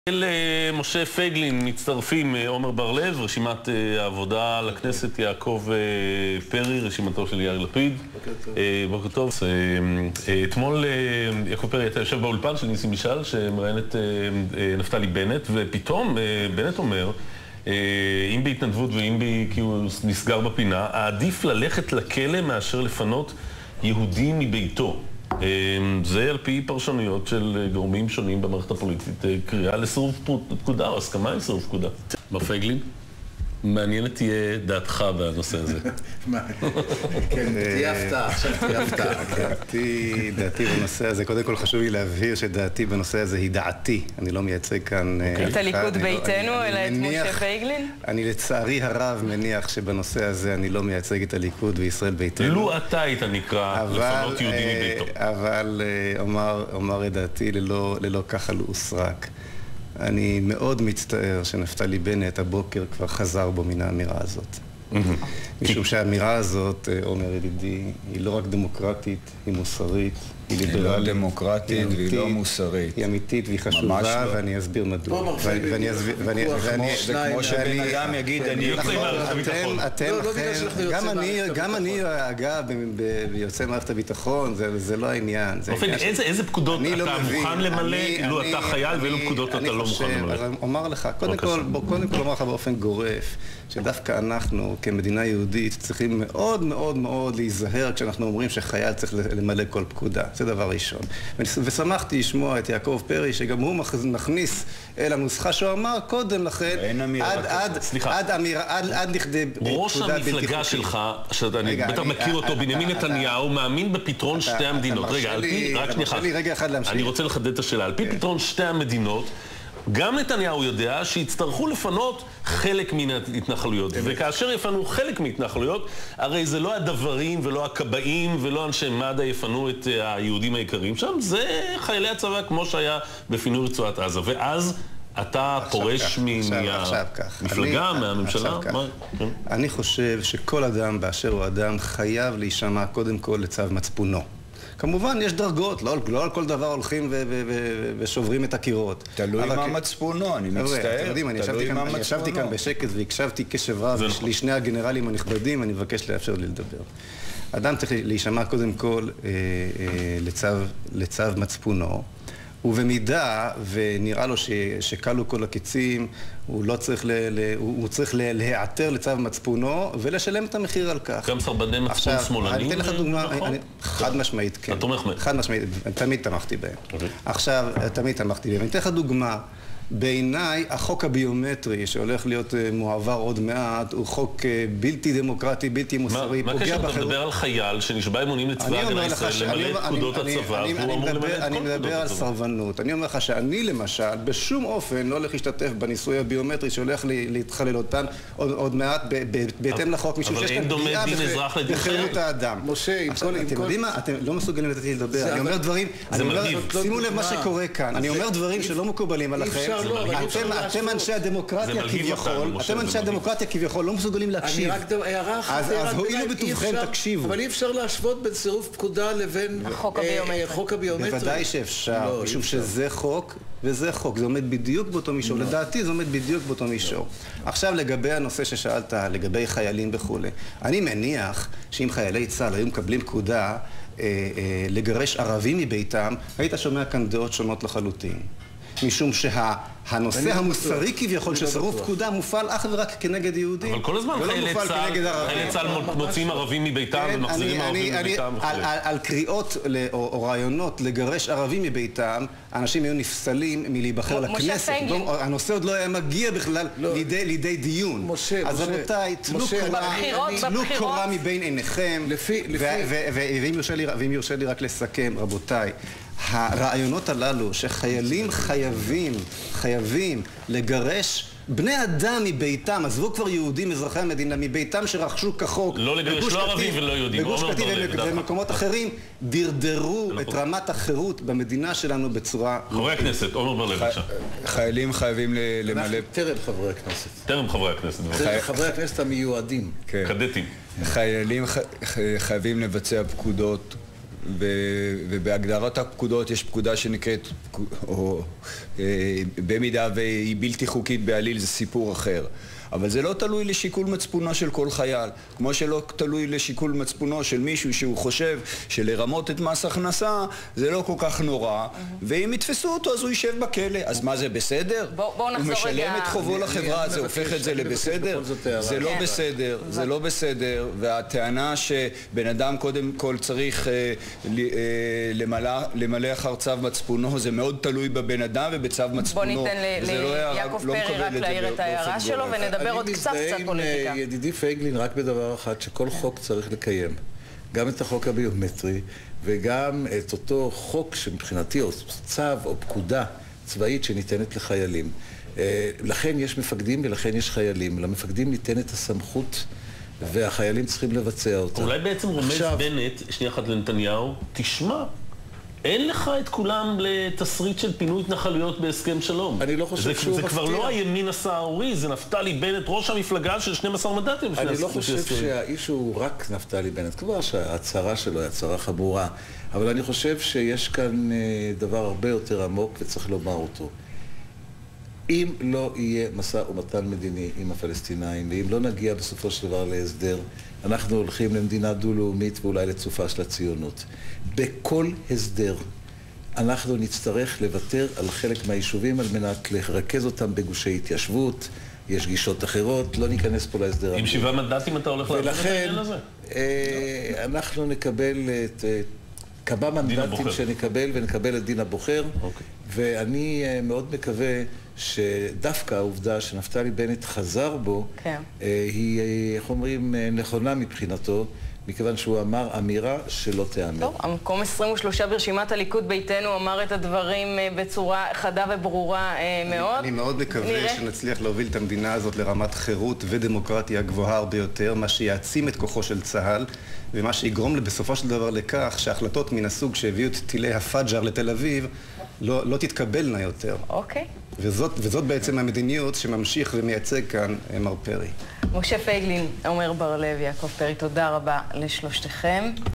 משה פייגלין מצטרפים עומר בר-לב, רשימת העבודה לכנסת, יעקב פרי, רשימתו של יאיר לפיד. בוקר טוב. אתמול יעקב פרי אתה יושב באולפן של ניסים משאל שמראיין את נפתלי בנט, ופתאום בנט אומר, אם בהתנדבות ואם כי הוא נסגר בפינה, עדיף ללכת לכלא מאשר לפנות יהודי מביתו. זה על פי פרשנויות של גורמים שונים במערכת הפוליטית, קריאה לסירוב פקודה או הסכמה לסירוב פקודה. מר פייגלין, מעניינת תהיה דעתך בנושא הזה. כן, תהיה הפתעה, עכשיו תהיה הפתעה. דעתי בנושא הזה, קודם כל חשוב לי להבהיר שדעתי בנושא הזה היא דעתי. אני לא מייצג כאן... את הליכוד ביתנו, אלא את משה פייגלין? אני לצערי הרב מניח שבנושא הזה אני לא מייצג את הליכוד וישראל ביתנו. לו אתה היית נקרא לפנות יהודי מביתו. אבל אומר את דעתי ללא כחל וסרק. אני מאוד מצטער שנפתלי בנט הבוקר כבר חזר בו מן האמירה הזאת. משום שהאמירה הזאת, עומר ידידי, היא לא רק דמוקרטית, היא מוסרית, היא ליברלית. היא לא דמוקרטית והיא לא מוסרית. היא אמיתית והיא חשובה, ואני אסביר מדוע. זה כמו שבן אדם יגיד, אני... גם אני, אגב, ביוצאי מערכת הביטחון, זה לא העניין. איזה פקודות אתה מוכן למלא, אילו אתה חייל, ואילו פקודות אתה לא מוכן למלא? אומר לך, קודם כל אומר לך באופן גורף, שדווקא אנחנו, כמדינה יהודית, צריכים מאוד מאוד מאוד להיזהר כשאנחנו אומרים שחייל צריך למלא כל פקודה. זה דבר ראשון. ושמחתי לשמוע את יעקב פרי, שגם הוא מכניס אל הנוסחה שהוא אמר קודם לכן, עד לכדי פקודה בלתי חוקית. ראש המפלגה שלך, שאני בטח מכיר אותו, בנימין נתניהו, מאמין בפתרון שתי המדינות. רגע, על פי, רק שנייה, אני רוצה לחדד את השאלה. על פי פתרון שתי המדינות, גם נתניהו יודע שיצטרכו לפנות חלק מן ההתנחלויות. וכאשר יפנו חלק מהתנחלויות, הרי זה לא הדברים ולא הכבאים ולא אנשי מד"א יפנו את היהודים העיקריים שם, זה חיילי הצבא כמו שהיה בפינוי רצועת עזה. ואז אתה פורש מהמפלגה, מהממשלה? אני חושב שכל אדם באשר הוא אדם חייב להישמע קודם כל לצו מצפונו. כמובן, יש דרגות, לא על כל דבר הולכים ושוברים את הקירות. תלוי מה מצפונו, אני מצטער. אתם יודעים, אני ישבתי כאן בשקט והקשבתי קשב רב לשני הגנרלים הנכבדים, אני מבקש לאפשר לי לדבר. אדם צריך להישמע קודם כל לצו מצפונו, ובמידה ונראה לו שקלו כל הקיצים, הוא צריך להיעתר לצו מצפונו ולשלם את המחיר על כך. גם סרבני מצפון שמאלנים? אני אתן לך דוגמה, חד משמעית, כן. אתה תומך בהם? חד משמעית, תמיד תמכתי בהם. עכשיו, תמיד תמכתי בהם. אני אתן לך דוגמה. בעיניי, החוק הביומטרי שהולך להיות מועבר עוד מעט, הוא חוק בלתי דמוקרטי, בלתי מוסרי, מה קשר אתה מדבר על חייל שנשבע אמונים לצבא הגנה ישראל, למלא את פקודות הצבא, והוא אמור למלא את כל פקודות הצבא? אני מדבר על סרבנות. אני אומר לך שאני למשל, בשום אופן לא הולך להשתתף בניסוי הביומטרי שהולך להתחלל אותן עוד מעט בהתאם לחוק, משום שיש כאן פגיעה בחירות האדם. משה, אתם יודעים מה? אתם לא מסוגלים לתת לי לדבר. אני אומר דברים, שימו לב מה שקורה כאן. אני אומר דברים שלא מקובלים עליכם. אתם אנשי הדמוקרטיה כביכול לא מסוגלים להקשיב. אז הואילו בטובכם תקשיבו. אבל אי אפשר להשוות בין סירוב פקודה לבין חוק הביומטרי. בוודאי שאפשר, משום שזה חוק וזה חוק. זה עומד בדיוק באותו מישור. לדעתי זה עומד בדיוק באותו מישור. עכשיו לגבי הנושא ששאלת, לגבי חיילים וכו'. אני מניח שאם חיילי צה"ל היו מקבלים פקודה לגרש ערבים מביתם, היית שומע כאן דעות שונות לחלוטין. משום שהנושא המוסרי כביכול שסירוב פקודה מופעל אך ורק כנגד יהודים. אבל כל הזמן חיילי צה"ל מוצאים ערבים מביתם ומחזירים ערבים מביתם. על קריאות או רעיונות לגרש ערבים מביתם, אנשים היו נפסלים מלהיבחר לכנסת. הנושא עוד לא היה מגיע בכלל לידי דיון. אז רבותיי, תלו קורה מבין עיניכם. ואם יורשה לי רק לסכם, רבותיי, הרעיונות הללו שחיילים חייבים לגרש בני אדם מביתם, עזבו כבר יהודים, אזרחי המדינה, מביתם שרכשו כחוק, לא לגרש לא ערבים ולא יהודים, בגוש קטיף ובמקומות אחרים, דרדרו את רמת החירות במדינה שלנו בצורה... חברי הכנסת, עומר בר-לב, בבקשה. חיילים חייבים למלא... טרם חברי הכנסת. טרם חברי הכנסת. חברי הכנסת המיועדים. קדטים. חיילים חייבים לבצע פקודות ובהגדרת הפקודות יש פקודה שנקראת, או במידה והיא בלתי חוקית בעליל, זה סיפור אחר. אבל זה לא תלוי לשיקול מצפונו של כל חייל, כמו שלא תלוי לשיקול מצפונו של מישהו שהוא חושב שלרמות את מס הכנסה זה לא כל כך נורא, ואם יתפסו אותו אז הוא יישב בכלא. אז מה, זה בסדר? בואו נחזור רגע. הוא משלם את חובו לחברה, זה הופך את זה לבסדר? זה לא בסדר, זה לא בסדר, והטענה שבן אדם קודם כל צריך למלא אחר צו מצפונו, זה מאוד תלוי בבן אדם ובצו מצפונו. בוא ניתן ליעקב פרי רק להעיר את ההערה שלו ונדבר עוד קצת פוליטיקה. אני מסתיים עם ידידי פייגלין רק בדבר אחד, שכל חוק צריך לקיים. גם את החוק הביומטרי וגם את אותו חוק שמבחינתי או צו או פקודה צבאית שניתנת לחיילים. לכן יש מפקדים ולכן יש חיילים. למפקדים ניתנת הסמכות והחיילים צריכים לבצע אותה. אולי בעצם רומז בנט, שנייה אחת לנתניהו, תשמע, אין לך את כולם לתסריט של פינוי התנחלויות בהסכם שלום. אני לא חושב שהוא מפתיע. זה כבר לא הימין הסעורי, זה נפתלי בנט, ראש המפלגה של 12 מנדטים. אני לא חושב שהאיש הוא רק נפתלי בנט, כבר שההצהרה שלו היא הצהרה חמורה, אבל אני חושב שיש כאן דבר הרבה יותר עמוק וצריך לומר אותו. אם לא יהיה משא ומתן מדיני עם הפלסטינאים, ואם לא נגיע בסופו של דבר להסדר, אנחנו הולכים למדינה דו-לאומית ואולי לצופה של הציונות. בכל הסדר אנחנו נצטרך לוותר על חלק מהיישובים על מנת לרכז אותם בגושי התיישבות, יש גישות אחרות, לא ניכנס פה להסדר. עם 7 מנדטים אתה הולך לעבוד את העניין הזה? אנחנו נקבל את כמה מנדטים שנקבל ונקבל את דין הבוחר, ואני מאוד מקווה שדווקא העובדה שנפתלי בנט חזר בו, היא, איך אומרים, נכונה מבחינתו, מכיוון שהוא אמר אמירה שלא תיאמר. טוב, המקום 23 ברשימת הליכוד ביתנו אמר את הדברים בצורה חדה וברורה מאוד. אני מאוד מקווה שנצליח להוביל את המדינה הזאת לרמת חירות ודמוקרטיה גבוהה הרבה יותר, מה שיעצים את כוחו של צה"ל, ומה שיגרום בסופו של דבר לכך שההחלטות מן הסוג שהביאו את טילי הפאג'ר לתל אביב לא תתקבלנה יותר. אוקיי. וזאת בעצם המדיניות שממשיך ומייצג כאן מר פרי. משה פייגלין, עומר בר לב, יעקב פרי, תודה רבה לשלושתכם.